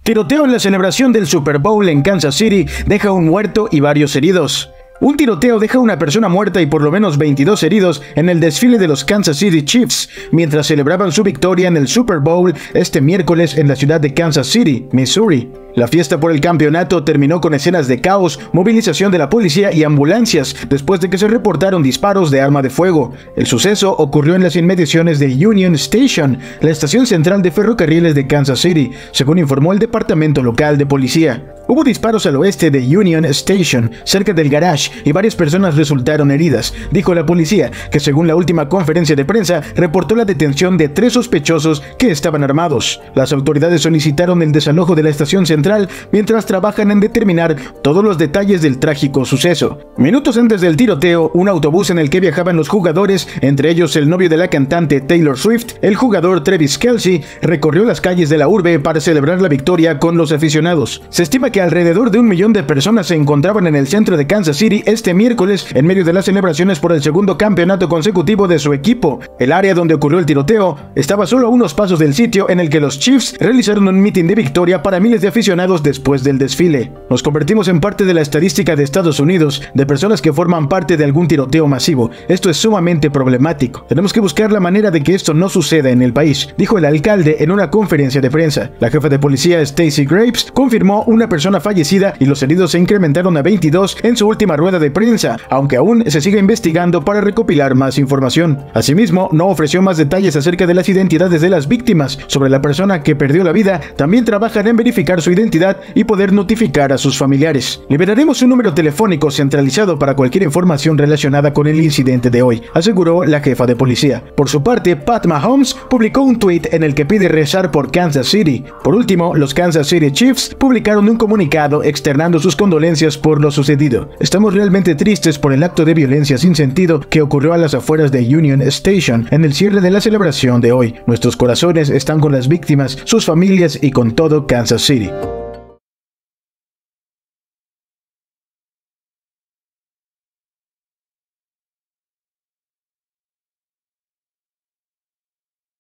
Tiroteo en la celebración del Super Bowl en Kansas City deja un muerto y varios heridos. Un tiroteo deja una persona muerta y por lo menos 22 heridos en el desfile de los Kansas City Chiefs mientras celebraban su victoria en el Super Bowl este miércoles en la ciudad de Kansas City, Missouri. La fiesta por el campeonato terminó con escenas de caos, movilización de la policía y ambulancias después de que se reportaron disparos de arma de fuego. El suceso ocurrió en las inmediaciones de Union Station, la estación central de ferrocarriles de Kansas City, según informó el departamento local de policía. Hubo disparos al oeste de Union Station, cerca del garage, y varias personas resultaron heridas, dijo la policía, que según la última conferencia de prensa reportó la detención de 3 sospechosos que estaban armados. Las autoridades solicitaron el desalojo de la estación central mientras trabajan en determinar todos los detalles del trágico suceso. Minutos antes del tiroteo, un autobús en el que viajaban los jugadores, entre ellos el novio de la cantante Taylor Swift, el jugador Travis Kelce, recorrió las calles de la urbe para celebrar la victoria con los aficionados. Se estima que alrededor de 1 millón de personas se encontraban en el centro de Kansas City este miércoles en medio de las celebraciones por el segundo campeonato consecutivo de su equipo. El área donde ocurrió el tiroteo estaba solo a unos pasos del sitio en el que los Chiefs realizaron un mitin de victoria para miles de aficionados después del desfile. Nos convertimos en parte de la estadística de Estados Unidos de personas que forman parte de algún tiroteo masivo. Esto es sumamente problemático. Tenemos que buscar la manera de que esto no suceda en el país, dijo el alcalde en una conferencia de prensa. La jefa de policía Stacey Graves confirmó una persona fallecida y los heridos se incrementaron a 22 en su última rueda de prensa, aunque aún se sigue investigando para recopilar más información. Asimismo, no ofreció más detalles acerca de las identidades de las víctimas. Sobre la persona que perdió la vida, también trabajan en verificar su identidad y poder notificar a sus familiares. Liberaremos un número telefónico centralizado para cualquier información relacionada con el incidente de hoy, aseguró la jefa de policía. Por su parte, Pat Mahomes publicó un tweet en el que pide rezar por Kansas City. Por último, los Kansas City Chiefs publicaron un comunicado externando sus condolencias por lo sucedido. Estamos realmente tristes por el acto de violencia sin sentido que ocurrió a las afueras de Union Station en el cierre de la celebración de hoy. Nuestros corazones están con las víctimas, sus familias y con todo Kansas City.